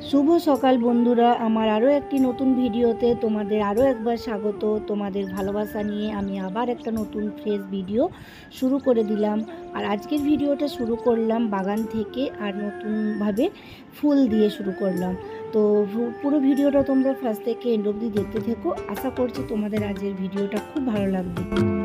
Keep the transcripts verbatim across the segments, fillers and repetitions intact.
শুভ সকাল বন্ধুরা, আমার আরও একটি নতুন ভিডিওতে তোমাদের আরও একবার স্বাগত। তোমাদের ভালোবাসা নিয়ে আমি আবার একটা নতুন ফ্রেশ ভিডিও শুরু করে দিলাম। আর আজকের ভিডিওটা শুরু করলাম বাগান থেকে, আর নতুনভাবে ফুল দিয়ে শুরু করলাম। তো পুরো ভিডিওটা তোমরা ফার্স্ট থেকে এন্ড অবধি দেখতে থেকো। আশা করছি তোমাদের আজকের ভিডিওটা খুব ভালো লাগবে।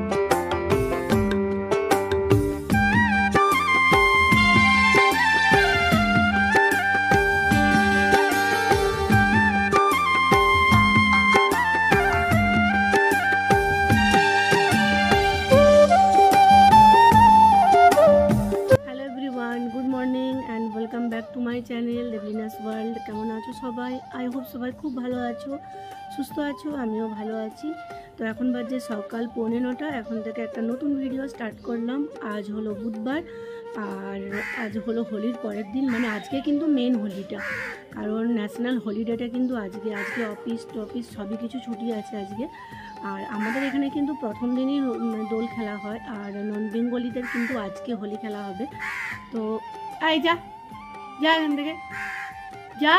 To my channel Debolina's world. কেমন আছো সবাই? আই হোপ সবাই খুব ভালো আছো, সুস্থ আছো, আমিও ভালো আছি। তো এখন বাজে সকাল পৌনে নটা। এখন থেকে একটা নতুন ভিডিও স্টার্ট করলাম। আজ হলো বুধবার, আর আজ হলো হোলির পরের দিন, মানে আজকে কিন্তু মেন হোলিটা, কারণ ন্যাশনাল হলিডেটা কিন্তু আজকে আজকে অফিস টফিস সবই কিছু ছুটি আছে আজকে। আর আমাদের এখানে কিন্তু প্রথম দিনই দোল খেলা হয়, আর নন বেঙ্গলিদের কিন্তু আজকে হোলি খেলা হবে। তো এই যা যা এখান থেকে যা,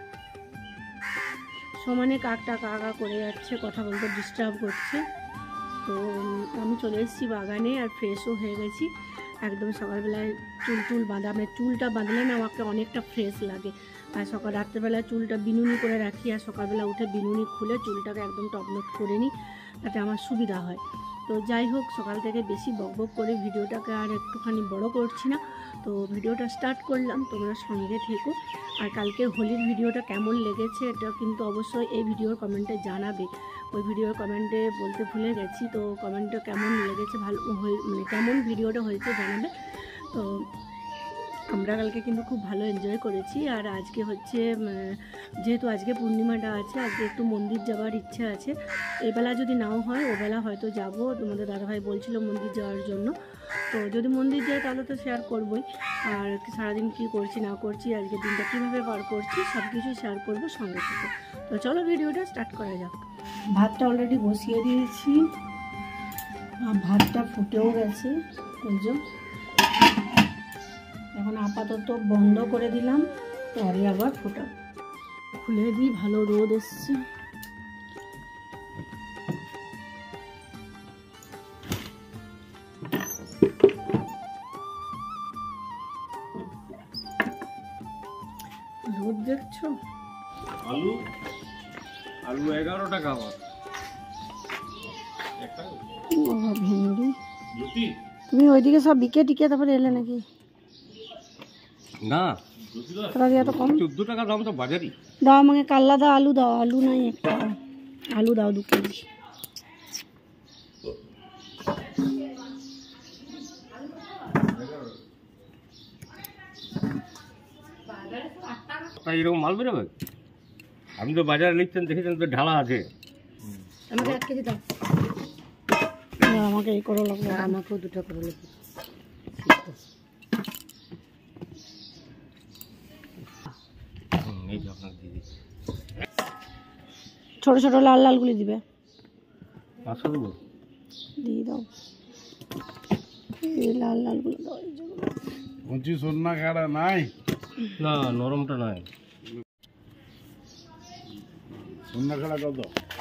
সমানে কাকটা কাকা করে যাচ্ছে, কথা বলতে ডিস্টার্ব করছে। তো আমি চলে এসেছি বাগানে, আর ফ্রেশও হয়ে গেছি একদম। সকালবেলায় চুল টুল বাঁধা, মানে চুলটা বাঁধলে না আমাকে অনেকটা ফ্রেশ লাগে। আর সকাল রাত্রেবেলায় চুলটা বিনুনি করে রাখি, আর সকালবেলা উঠে বিনুনি খুলে চুলটাকে একদম টপনট করে নিই, তাতে আমার সুবিধা হয়। তো যাই হোক, সকাল থেকে বেশি বকবক করে ভিডিওটাকে আর একটুখানি বড় করছি না, তো ভিডিওটা স্টার্ট করলাম। তোমরা সঙ্গে থেকো। আর কালকের হোলির ভিডিওটা কেমন লেগেছে এটা কিন্তু অবশ্যই এই ভিডিওর কমেন্টে জানাবে। ওই ভিডিওর কমেন্টে বলতে ভুলে গেছি, তো কমেন্টটা কেমন লেগেছে, ভালো মানে কেমন ভিডিওটা হয়েছে জানাবে। তো আমরা কালকে কিন্তু খুব ভালো এনজয় করেছি। আর আজকে হচ্ছে, যেহেতু আজকে পূর্ণিমাটা আছে, আজকে একটু মন্দির যাওয়ার ইচ্ছা আছে। এবেলা যদি নাও হয় ওবেলা হয়তো যাব। তোমাদের দাদাভাই বলছিল মন্দির যাওয়ার জন্য, তো যদি মন্দির যাই তাহলে তো শেয়ার করবই। আর সারাদিন কী করছি না করছি, আজকের দিনটা কীভাবে পার করছি সব কিছু শেয়ার করবো সঙ্গে থেকে। তো চলো ভিডিওটা স্টার্ট করা যাক। ভাতটা অলরেডি বসিয়ে দিয়েছি, ভাতটা ফুটেও গেছে। এখন আপাতত বন্ধ করে দিলাম, পরে আবার ফোটা খুলে দিই। ভালো রোদ এসছে। রোদ দেখছো? আলু আলু এগারো টাকা। ভেন্ডি তুমি ওইদিকে সব বিকে টিকে তারপরে এলে নাকি? না, এত কম। চোদ্দ টাকা দাম তো বাজারি। দাও আমাকে কাল্লা দাও, আলু দাও। আলু নাই একটা, আলু দাও দু কেজি। এরকম মাল বেরোবে? আপনি তো বাজারে নিচ্ছেন, দেখেছেন তো ঢালা আছে। আমাকে এক কেজি দাও। আমাকে এই করো লাগবে, আমাকেও দুটো করে লাগবে। ছোট ছোট লাল লাল গুলি দিবে, দিয়ে দাও। এই লাল লাল গুলো দাও। কচি সন্না খাড়া নাই না, নরমটা নাই। সন্না খাড়া কত?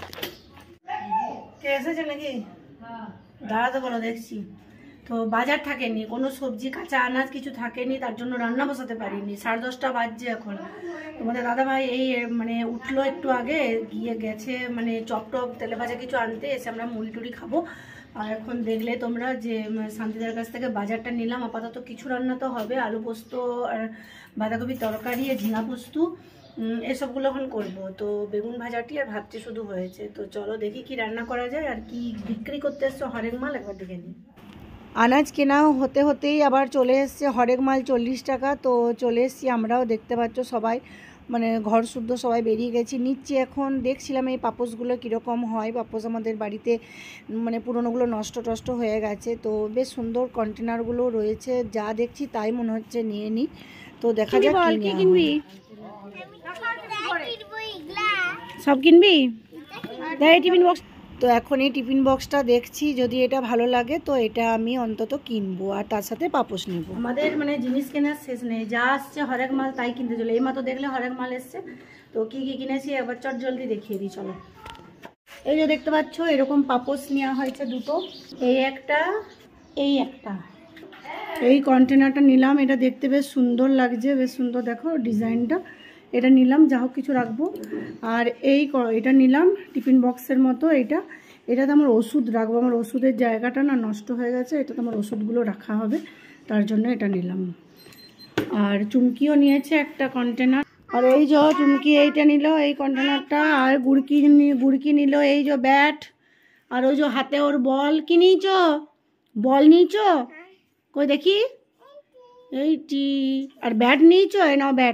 কে এসেছে নাকি? দাঁড়াতে বলো, দেখছি। তো বাজার থাকেনি, কোনো সবজি কাঁচা আনাজ কিছু থাকেনি, তার জন্য রান্না বসাতে পারিনি। সাড়ে দশটা বাজছে এখন। তোমাদের দাদাভাই এই মানে উঠলো একটু আগে, গিয়ে গেছে মানে চপ টপ তেলে ভাজা কিছু আনতে, এসে আমরা মুড়ি টুড়ি খাবো। আর এখন দেখলে তোমরা যে শান্তিদার কাছ থেকে বাজারটা নিলাম। আপাতত কিছু রান্না তো হবে, আলু পোস্ত আর বাঁধাকপির তরকারি, ঝিঙা পোস্ত, এসবগুলো এখন করবো। তো বেগুন ভাজাটি আর ভাতটি শুধু হয়েছে। তো চলো দেখি কি রান্না করা যায়। আর কি বিক্রি করতে এসছো হরেক মাল, একবার দেখে নিই। আনাজ কেনাও হতে হতেই আবার চলে এসছে হরেক মাল চল্লিশ টাকা। তো চলে এসছি আমরাও, দেখতে পাচ্ছ সবাই, মানে ঘর শুদ্ধ সবাই বেরিয়ে গেছি। নিচ্ছি এখন। দেখছিলাম এই পাপোশগুলো কীরকম হয়। পাপোশ আমাদের বাড়িতে মানে পুরোনোগুলো নষ্ট টষ্ট হয়ে গেছে, তো বেশ সুন্দর কন্টেনারগুলো রয়েছে। যা দেখছি তাই মনে হচ্ছে নিয়ে নিই। তো দেখা যাক কি কিনবি। সব কিনবি? দেখ টিফিন বক্স তো এখন এই টিফিন বক্সটা দেখছি, যদি এটা ভালো লাগে তো এটা আমি অন্তত কিনবো, আর তার সাথে পাপোশ নেব। আমাদের মানে জিনিস কেনার শেষ নেই, যা আসছে হরেক মাল তাই কিনতে চলে। এই মাত্র দেখলে হরেক মাল এসছে, তো কি কি কিনেছি একবার চট জলদি দেখিয়ে দিই চলো। এই যে দেখতে পাচ্ছ এরকম পাপোশ নেওয়া হয়েছে দুটো, এই একটা এই একটা। এই কন্টেনারটা নিলাম, এটা দেখতে বেশ সুন্দর লাগছে, বেশ সুন্দর দেখো ডিজাইনটা। এটা নিলাম, যা হোক কিছু রাখবো। আর এই এটা নিলাম টিফিন বক্সের মতো, এটা এটাতে আমার ওষুধ রাখবো, আমার ওষুধের জায়গাটা না নষ্ট হয়ে গেছে, এটাতে আমার ওষুধগুলো রাখা হবে, তার জন্য এটা নিলাম। আর চুমকিও নিয়েছে একটা কন্টেনার, আর এই যে চুমকি এইটা নিল এই কন্টেনারটা, আর গুড়কি গুড়কি নিল এই যে ব্যাট, আর ওই যে হাতে ওর বল। কি নিয়েছ? বল নিয়েছ? কই দেখি, এইটি। আর ব্যাট নিয়েছ? এই নাও ব্যাট,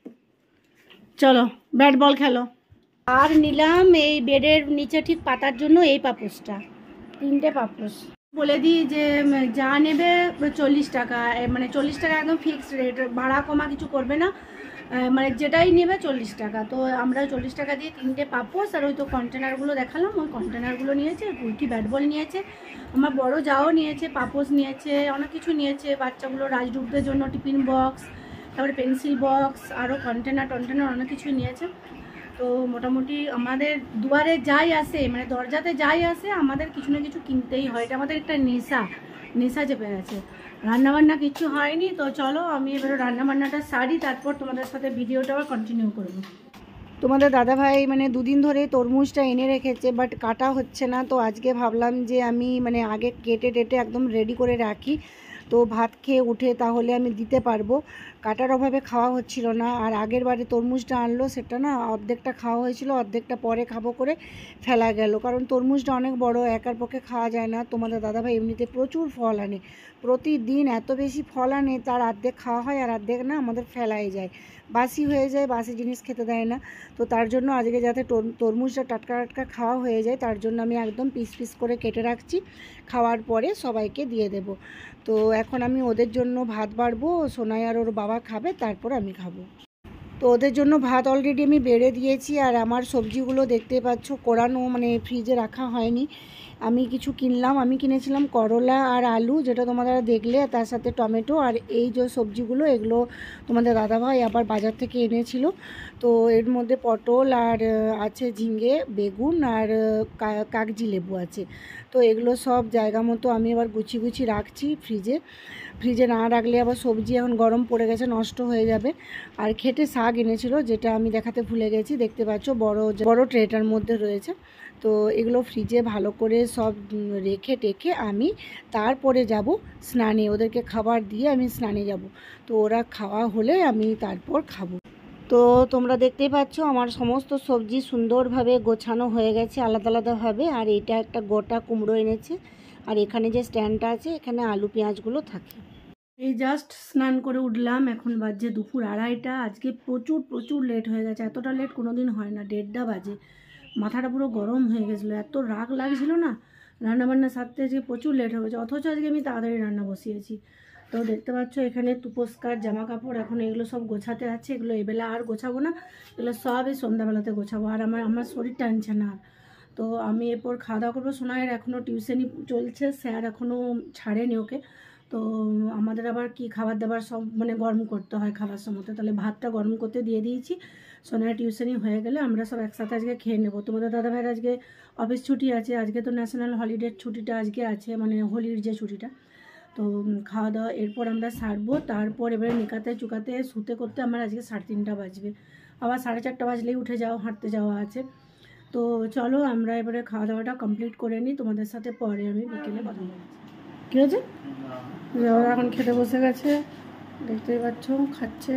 চলো ব্যাট বল খেলো। আর নিলাম এই বেডের নিচে ঠিক পাতার জন্য এই পাপোশটা, তিনটে পাপোশ। বলে দিই যে যা নেবে চল্লিশ টাকা, মানে চল্লিশ টাকা একদম ফিক্সড রেট, ভাড়া কমা কিছু করবে না, মানে যেটাই নেবে চল্লিশ টাকা। তো আমরা চল্লিশ টাকা দিয়ে তিনটে পাপোশ আর ওই তো কন্টেনারগুলো দেখালাম, ওই কন্টেনারগুলো নিয়েছে। গুলকি ব্যাট বল নিয়েছে, আমার বড় যাও নিয়েছে, পাপোশ নিয়েছে, অনেক কিছু নিয়েছে বাচ্চাগুলো রাজডুবদের জন্য, টিফিন বক্স, তারপরে পেন্সিল বক্স, আরও কন্টেনার টন্টেনার অনেক কিছু নিয়েছে। তো মোটামুটি আমাদের দুয়ারে যাই আসে, মানে দরজাতে যাই আসে, আমাদের কিছু না কিছু কিনতেই হয়, এটা আমাদের একটা নেশা নেশা চেপে গেছে। রান্নাবান্না কিছু হয়নি, তো চলো আমি এবারে রান্নাবান্নাটা সারি, তারপর তোমাদের সাথে ভিডিওটা আবার কন্টিনিউ করবো। তোমাদের দাদাভাই মানে দুদিন ধরে তরমুজটা এনে রেখেছে, বাট কাটা হচ্ছে না, তো আজকে ভাবলাম যে আমি মানে আগে কেটে টেটে একদম রেডি করে রাখি, তো ভাত খেয়ে উঠে তাহলে আমি দিতে পারবো। কাটার অভাবে খাওয়া হচ্ছিল না, আর আগের বারে তরমুজটা আনলো সেটা না অর্ধেকটা খাওয়া হয়েছিল, অর্ধেকটা পরে খাবো করে ফেলা গেল, কারণ তরমুজটা অনেক বড়, একার পক্ষে খাওয়া যায় না। তোমাদের দাদাভাই এমনিতে প্রচুর ফল আনে, প্রতিদিন এত বেশি ফল আনে, তার অর্ধেক খাওয়া হয় আর অর্ধেক না আমাদের ফেলাই যায়, বাসি হয়ে যায়, বাসি জিনিস খেতে দেয় না। তো তার জন্য আজকে যাতে তরমুজটা টাটকা টাটকা খাওয়া হয়ে যায়, তার জন্য আমি একদম পিস পিস করে কেটে রাখছি, খাওয়ার পরে সবাইকে দিয়ে দেব। তো এখন আমি ওদের জন্য ভাত বাড়বো, সোনাই আর ওর বাবা খাবে, তারপর আমি খাবো। তো ওদের জন্য ভাত অলরেডি আমি বেড়ে দিয়েছি, আর আমার সবজিগুলো দেখতে পাচ্ছ কোরানো, মানে ফ্রিজে রাখা হয়নি। আমি কিছু কিনলাম, আমি কিনেছিলাম করলা আর আলু, যেটা তোমরা দেখলে, তার সাথে টমেটো, আর এই যে সবজিগুলো এগুলো তোমাদের দাদাভাই আবার বাজার থেকে এনেছিল। তো এর মধ্যে পটল আর আছে ঝিঙে, বেগুন আর কাগজি লেবু আছে। তো এগুলো সব জায়গা মতো আমি এবার গুছিয়ে গুছিয়ে রাখছি ফ্রিজে। ফ্রিজে না রাখলে আবার সবজি এখন গরম পড়ে গেছে, নষ্ট হয়ে যাবে। আর খেটে শাক এনেছিল, যেটা আমি দেখাতে ভুলে গেছি, দেখতে পাচ্ছ বড় বড় ট্রেটার মধ্যে রয়েছে। তো এগুলো ফ্রিজে ভালো করে সব রেখে টেখে আমি তারপরে যাব স্নানে, ওদেরকে খাবার দিয়ে আমি স্নানে যাব। তো ওরা খাওয়া হলে আমি তারপর খাবো। তো তোমরা দেখতেই পাচ্ছ আমার সমস্ত সবজি সুন্দরভাবে গোছানো হয়ে গেছে আলাদা আলাদাভাবে। আর এটা একটা গোটা কুমড়ো এনেছে, আর এখানে যে স্ট্যান্ডটা আছে এখানে আলু পেঁয়াজগুলো থাকে। এই জাস্ট স্নান করে উঠলাম, এখন বাজে দুপুর আড়াইটা। আজকে প্রচুর প্রচুর লেট হয়ে গেছে, এতটা লেট কোনো দিন হয় না, দেড়টা বাজে। মাথাটা পুরো গরম হয়ে গেছিলো, এত রাগ লাগছিল না রান্নাবান্না সারতে, আজকে প্রচুর লেট হয়ে গেছে, অথচ আজকে আমি তাড়াতাড়ি রান্না বসিয়েছি। তো দেখতে পাচ্ছ এখানে তুপস্কার জামা কাপড়, এখন এগুলো সব গোছাতে আছে, এগুলো এবেলা আর গোছাবো না, এগুলো সব এই সন্ধ্যাবেলাতে গোছাবো। আর আমার আমার শরীর টানছে না। তো আমি এরপর খাওয়া দাওয়া করবো। সোনাইয়ের এখনও টিউশনি চলছে, স্যার এখনও ছাড়েনি ওকে। তো আমাদের আবার কি খাবার দাবার সব মানে গরম করতে হয় খাবার সময়, তাহলে ভাতটা গরম করতে দিয়ে দিয়েছি। সোনাইয়ের টিউশনি হয়ে গেলে আমরা সব একসাথে আজকে খেয়ে নেবো। তোমাদের দাদাভাইয়ের আজকে অফিস ছুটি আছে, আজকে তো ন্যাশনাল হলিডের ছুটিটা আজকে আছে, মানে হোলির যে ছুটিটা। তো খাওয়া দাওয়া এরপর আমরা সারবো, তারপর এবারে নিকাতে চুকাতে শুতে করতে আমার আজকে সাড়ে তিনটা বাজবে, আবার সাড়ে চারটা বাজলেই উঠে যাওয়া, হাঁটতে যাওয়া আছে। তো চলো আমরা এবারে খাওয়া দাওয়াটা কমপ্লিট করে নিই, তোমাদের সাথে পরে আমি বিকেলে কথা বলছি। কী হয়েছে? ওরা এখন খেতে বসে গেছে, দেখতেই পাচ্ছ খাচ্ছে,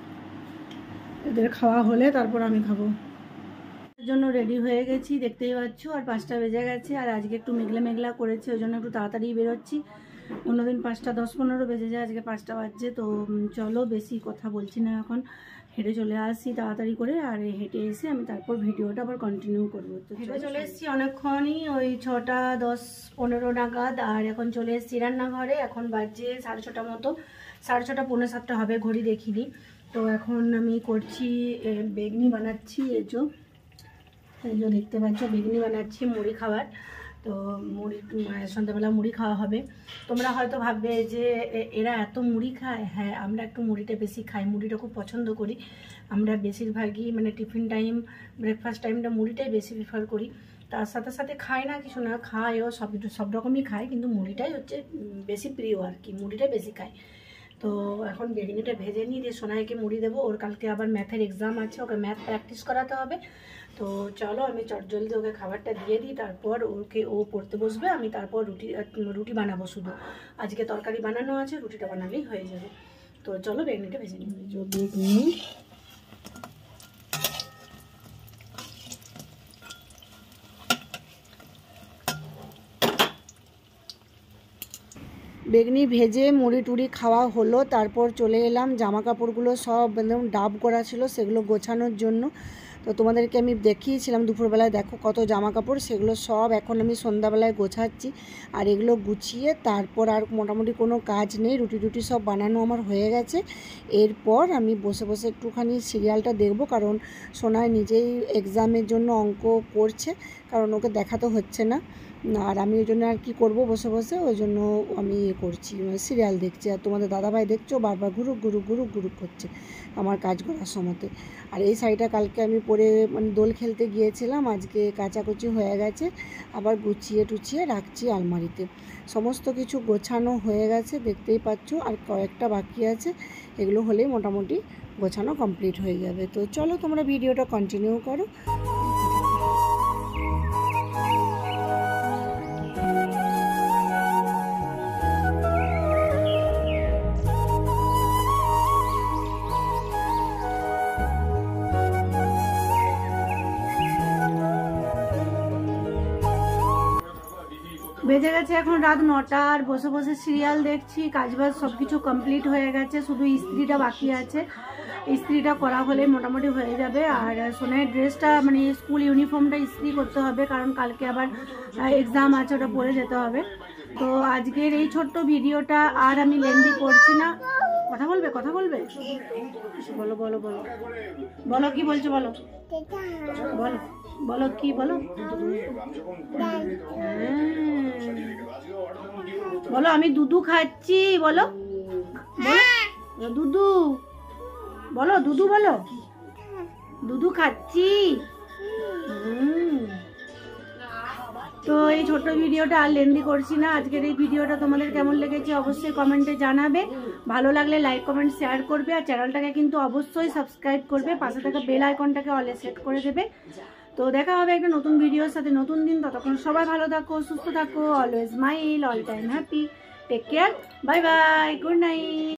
এদের খাওয়া হলে তারপর আমি খাবো। এর জন্য রেডি হয়ে গেছি দেখতেই পাচ্ছ, আর পাঁচটা বেজে গেছে, আর আজকে একটু মেঘলা মেঘলা করেছে, ওই জন্য একটু তাড়াতাড়ি বেরোচ্ছি। অন্যদিন পাঁচটা দশ পনেরো বেজে যায়, আজকে পাঁচটা বাজছে। তো চলো বেশি কথা বলছি না, এখন হেঁটে চলে আসি তাড়াতাড়ি করে, আর হেঁটে এসে আমি তারপর ভিডিওটা আবার কন্টিনিউ করবো। তো হেঁটে চলে এসেছি অনেকক্ষণই, ওই ছটা দশ পনেরো নাগাদ, আর এখন চলে এসেছি রান্নাঘরে। এখন বাজছে সাড়ে ছটা মতো, সাড়ে ছটা পৌনে সাতটা হবে, ঘড়ি দেখিনি। তো এখন আমি করছি বেগনি বানাচ্ছি, এই যে এই যে দেখতে পাচ্ছ বেগুনি বানাচ্ছি মুড়ি খাবার। তো মুড়ি সন্ধ্যাবেলা মুড়ি খাওয়া হবে। তোমরা হয়তো ভাববে যে এরা এত মুড়ি খায়। হ্যাঁ, আমরা একটু মুড়িটা বেশি খাই, মুড়িটা খুব পছন্দ করি আমরা। বেশিরভাগই মানে টিফিন টাইম, ব্রেকফাস্ট টাইমটা মুড়িটাই বেশি প্রিফার করি। তার সাথে সাথে খায় না কিছু না, খায়ও, সব সব রকমই খায়, কিন্তু মুড়িটাই হচ্ছে বেশি প্রিয় আর কি, মুড়িটাই বেশি খায়। তো এখন বেগুনিটা ভেজে নিই, দিয়ে সোনাইকে মুড়ি দেবো। ওর কালকে আবার ম্যাথের এক্সাম আছে, ওকে ম্যাথ প্র্যাকটিস করাতে হবে। তো চলো আমি চটজলদি ওকে খাবারটা দিয়ে দিই, তারপর ওকে ও পড়তে বসবে, আমি তারপর রুটি রুটি বানাবো। শুধু আজকে তরকারি বানানো আছে, রুটিটা বানালেই হয়ে যাবে। তো চলো বেগুনিটা ভেজে নিই। বেগুনি বেগুনি ভেজে মুড়ি টুড়ি খাওয়া হলো। তারপর চলে এলাম, জামা কাপড়গুলো সব একদম ডাব করা ছিল, সেগুলো গোছানোর জন্য। তো তোমাদেরকে আমি দেখিয়েছিলাম দুপুরবেলায়, দেখো কত জামা কাপড়, সেগুলো সব এখন আমি সন্ধ্যাবেলায় গোছাচ্ছি। আর এগুলো গুছিয়ে তারপর আর মোটামুটি কোনো কাজ নেই, রুটি টুটি সব বানানো আমার হয়ে গেছে। এরপর আমি বসে বসে একটুখানি সিরিয়ালটা দেখব, কারণ সোনাই নিজেই এক্সামের জন্য অঙ্ক করছে, কারণ ওকে দেখাতে হচ্ছে না। আর আমি ওই জন্য আর কি করব, বসে বসে ওই জন্য আমি ইয়ে করছি, সিরিয়াল দেখছি। আর তোমাদের দাদাভাই দেখছো বারবার ঘুরুক ঘুরুক ঘুরুক ঘুরুক করছে আমার কাজ করার সময়তে। আর এই শাড়িটা কালকে আমি পরে মানে দোল খেলতে গিয়েছিলাম, আজকে কাচাকুচি হয়ে গেছে, আবার গুছিয়ে টুচিয়ে রাখছি আলমারিতে। সমস্ত কিছু গোছানো হয়ে গেছে দেখতেই পাচ্ছ, আর কয়েকটা বাকি আছে, এগুলো হলেই মোটামুটি গোছানো কমপ্লিট হয়ে যাবে। তো চলো তোমরা ভিডিওটা কন্টিনিউ করো। বেজে গেছে এখন রাত নটা, আর বসে বসে সিরিয়াল দেখছি। কাজবাজ সব কিছু কমপ্লিট হয়ে গেছে, শুধু ইস্ত্রিটা বাকি আছে। ইস্ত্রিটা করা হলে মোটামুটি হয়ে যাবে। আর সোনাইয়ের ড্রেসটা মানে স্কুল ইউনিফর্মটা ইস্ত্রি করতে হবে, কারণ কালকে আবার এক্সাম আছে, ওটা পরে যেতে হবে। তো আজকের এই ছোট্ট ভিডিওটা আর আমি লেন্দি করছি না। কথা বলবে কথা বলবে বলো বলো বলো বলো কি বলছো বলো বলো বলো কি বলো বলো আমি দুধু খাচ্ছি, বলো দুধু বলো দুধু বলো দুধু খাচ্ছি। তো এই ছোট্ট ভিডিওটা আর লেন্দি করছি না। আজকের এই ভিডিওটা তোমাদের কেমন লেগেছে অবশ্যই কমেন্টে জানাবে। ভালো লাগলে লাইক কমেন্ট শেয়ার করবে, আর চ্যানেলটাকে কিন্তু অবশ্যই সাবস্ক্রাইব করবে, পাশে থাকা বেল আইকনটাকে অলে সেট করে দেবে। তো দেখা হবে একটা নতুন ভিডিওর সাথে নতুন দিন। ততক্ষণ সবাই ভালো থাকো, সুস্থ থাকো, always smile, all time happy, take care, bye bye, good night.